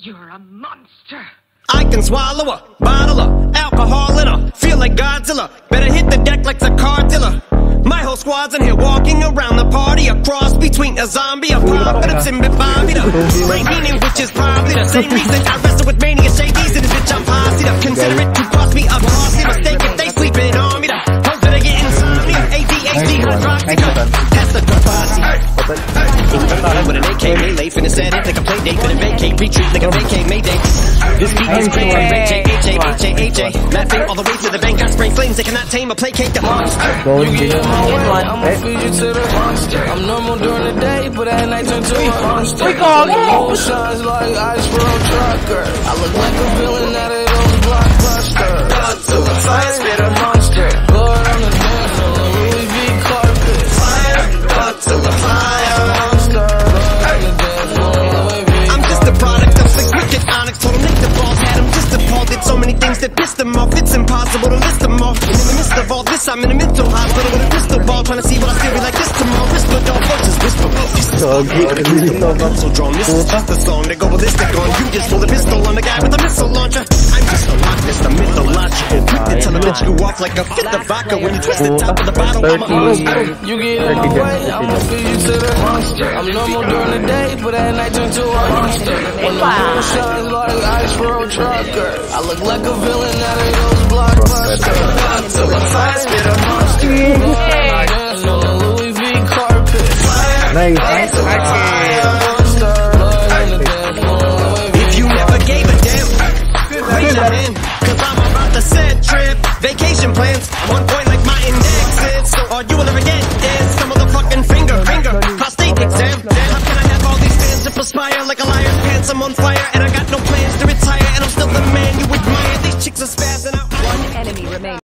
You're a monster. I can swallow a bottle of alcohol in her. Feel like Godzilla. Better hit the deck like the car dealer. My whole squad's in here walking around the party. A cross between a zombie, a apocalypse, and Bobby the Brain meaning, which is probably the same reason I wrestle with mania shades. And bitch, I'm posse up. Consider it to cost me a costly mistake if they sleeping on me. Hope that I get insomnia. ADHD, hydroxycut. That's the posse. With an AK melee, finna set it like a play date. Finna vacate, retreat like a vacate mayday. This beat is crazy, H-A-H-A-H-A. Laughing all the way to the bank. Got spray flames, they cannot tame or placate the monster. You get in my way, I'ma feed you to the monster. I'm normal during the day, but at night turn to a monster. Moon shines like ice for a trucker. I look like a villain out of those blockbusters. Got to the fire, spit a monster. Lord on the dance floor, Louis V carpet. Fire, got to the fire, monster. Lord on the dance floor, Louis V. I'm just a product of the cricket onyx. Told him make the balls, had him just appalled. Did so many things that pissed him off. It's impossible to list them all. And in the midst of all this, I'm in a mental hospital with a crystal ball, trying to see what I still be like this tomorrow. Whisper dog versus whisper. So drawn. This is just a song that go ballistic on. You just pull the pistol on the guy with a missile launcher. I'm just a Loch Ness, a mythological cryptid. Tell him that you off like a fifth of vodka when you twist the top of the bottle. I'm a monster. You get in my way, I'ma feed you to the monster. I'm normal during the day, but at night turn to a monster. When the moon shines like ice for a trucker, I look like a villain out of those blockbusters. Got to the fire, spit a monster. Dance on the Louis V carpet. If you never gave a damn, raise your hand, cause I'm about to set trip. Vacation plans, 1 point like my index is. So all you will ever get is some motherfucking finger, prostate exam. How can I have all these fans that perspire like a liar's pants? I'm on fire and I got no plans to retire, and I'm still the man you admire. These chicks are spazzing out. One enemy remains.